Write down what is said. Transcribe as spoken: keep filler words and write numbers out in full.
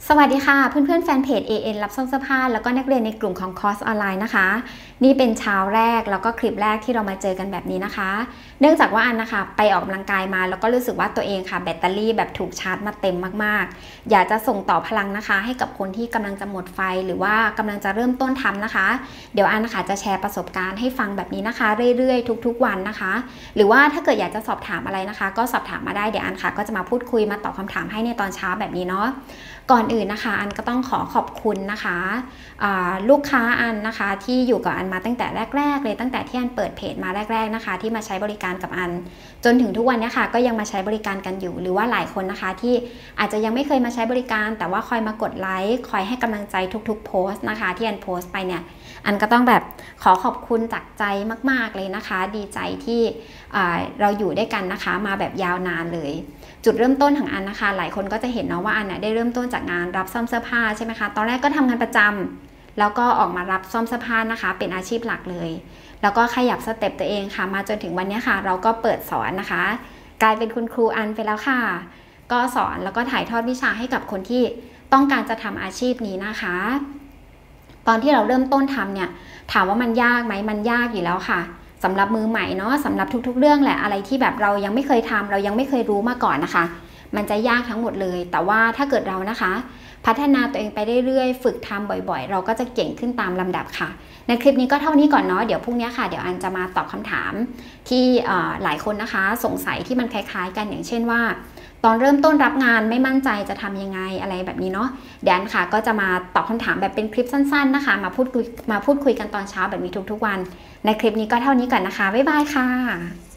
สวัสดีค่ะเพื่อนๆแฟนเพจ เอ เอ็น รับซ่อมเสื้อผ้าแล้วก็นักเรียนในกลุ่มของคอร์สออนไลน์นะคะนี่เป็นเช้าแรกแล้วก็คลิปแรกที่เรามาเจอกันแบบนี้นะคะเนื่องจากว่าอันนะคะไปออกกำลังกายมาแล้วก็รู้สึกว่าตัวเองค่ะแบตเตอรี่แบบถูกชาร์จมาเต็มมากๆอยากจะส่งต่อพลังนะคะให้กับคนที่กำลังจะหมดไฟหรือว่ากำลังจะเริ่มต้นทำนะคะเดี๋ยวอันนะคะจะแชร์ประสบการณ์ให้ฟังแบบนี้นะคะเรื่อยๆทุกๆวันนะคะหรือว่าถ้าเกิดอยากจะสอบถามอะไรนะคะก็สอบถามมาได้เดี๋ยวอันค่ะก็จะมาพูดคุยมาตอบคำถามให้ในตอนเช้าแบบนี้เนาะก่อนอื่นนะคะอันก็ต้องขอขอบคุณนะคะลูกค้าอันนะคะที่อยู่กับอันมาตั้งแต่แรกๆเลยตั้งแต่ที่อันเปิดเพจมาแรกๆนะคะที่มาใช้บริการกับอันจนถึงทุกวันนี้ค่ะก็ยังมาใช้บริการกันอยู่หรือว่าหลายคนนะคะที่อาจจะยังไม่เคยมาใช้บริการแต่ว่าคอยมากดไลค์คอยให้กำลังใจทุกๆโพสต์นะคะที่อันโพสต์ไปเนี่ยอันก็ต้องแบบขอขอบคุณจากใจมากๆเลยนะคะดีใจที่เราอยู่ด้วยกันนะคะมาแบบยาวนานเลยจุดเริ่มต้นของอันนะคะหลายคนก็จะเห็นเนาะว่าอันเนี่ยได้เริ่มต้นจากงานรับซ่อมเสื้อผ้าใช่ไหมคะตอนแรกก็ทำงานประจำแล้วก็ออกมารับซ่อมเสื้อผ้านะคะเป็นอาชีพหลักเลยแล้วก็ขยับสเต็ปตัวเองค่ะมาจนถึงวันนี้ค่ะเราก็เปิดสอนนะคะกลายเป็นคุณครูอันไปแล้วค่ะก็สอนแล้วก็ถ่ายทอดวิชาให้กับคนที่ต้องการจะทำอาชีพนี้นะคะตอนที่เราเริ่มต้นทำเนี่ยถามว่ามันยากไหมมันยากอยู่แล้วค่ะสำหรับมือใหม่เนาะสำหรับทุกๆเรื่องแหละอะไรที่แบบเรายังไม่เคยทำเรายังไม่เคยรู้มาก่อนนะคะมันจะยากทั้งหมดเลยแต่ว่าถ้าเกิดเรานะคะพัฒนาตัวเองไปเรื่อยๆฝึกทำบ่อยๆเราก็จะเก่งขึ้นตามลำดับค่ะในคลิปนี้ก็เท่านี้ก่อนเนาะเดี๋ยวพรุ่งนี้ค่ะเดี๋ยวอันจะมาตอบคำถามที่หลายคนนะคะสงสัยที่มันคล้ายๆกันอย่างเช่นว่าตอนเริ่มต้นรับงานไม่มั่นใจจะทำยังไงอะไรแบบนี้เนาะเดี๋ยวอันค่ะก็จะมาตอบคำถามแบบเป็นคลิปสั้นๆนะคะมาพูดคุยมาพูดคุยกันตอนเช้าแบบนี้ทุกๆวันในคลิปนี้ก็เท่านี้ก่อนนะคะบ๊ายบายค่ะ